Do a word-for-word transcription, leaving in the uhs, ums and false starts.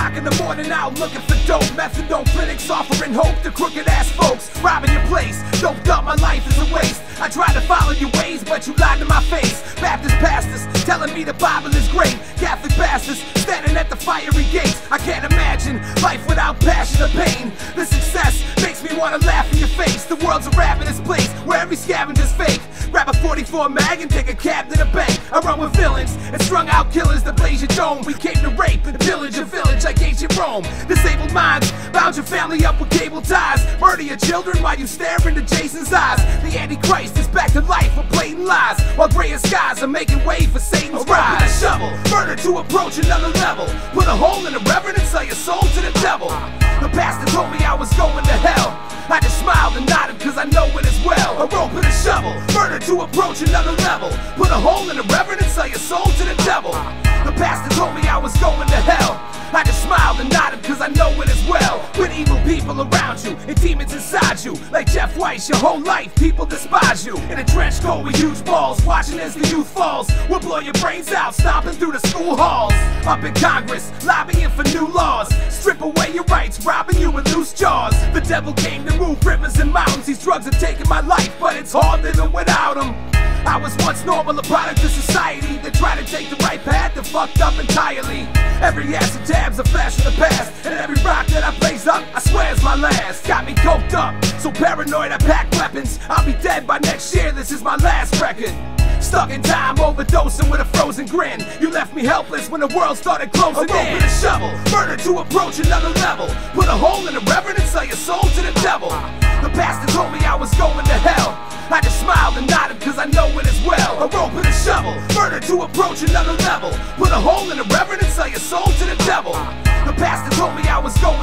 o'clock in the morning out looking for dope. Methadone clinics offering hope to crooked ass folks. Robbing your place, doped up, my life is a waste. I tried to follow your ways, but you lied to my face. Baptist pastors telling me the Bible is great. Catholic pastors standing at the fiery gates. I can't imagine life without passion or pain. The success makes me wanna laugh in your face. The world's a ravenous place where every scavenger's fake. Grab a forty-four mag and take a cab to the bank. I run with villains and strung out killers that blaze your dome. We came to rape and pillage your village like ancient Rome. Disabled minds bound your family up with cable ties. Murder your children while you stare into Jason's eyes. The Antichrist is back to life with blatant lies, while grayer skies are making way for Satan's rise. With a shovel, murder to approach another level. Put a hole in the reverend and sell your soul to the devil. The pastor told me I was going to hell. I just smiled and nodded cause I know it as well. A rope and a shovel, murder to approach another level. Put a hole in the reverend and sell your soul to the devil. The pastor told me I was going to hell. I just smiled and nodded cause I know it as well. With evil people around you and demons inside you, like Jeff Weiss, your whole life people despise you. In a trench coat with huge balls, watching as the youth falls. We'll blow your brains out, stomping through the school halls. Up in Congress, lobbying for new laws. Strip away your rights, robbing you with loose jaws. The devil came to move rivers and mountains. These drugs have taken my life, but it's hard living without them. I was once normal, a product of society that tried to take the right path and fucked up entirely. Every acid tab's a flash of the past, and every rock that I blaze up, I swear is my last. Got me coked up, so paranoid I pack weapons. I'll be dead by next year, this is my last record. Stuck in time, overdosing with a frozen grin. You left me helpless when the world started closing in. A rope and a shovel, murder to approach another level. Put a hole in the reverend and sell your soul to the devil. The pastor told me I was going to hell. I just smiled and nodded cause I know it as well. A rope and a shovel, murder to approach another level. Put a hole in the reverend and sell your soul to the devil. The pastor told me I was going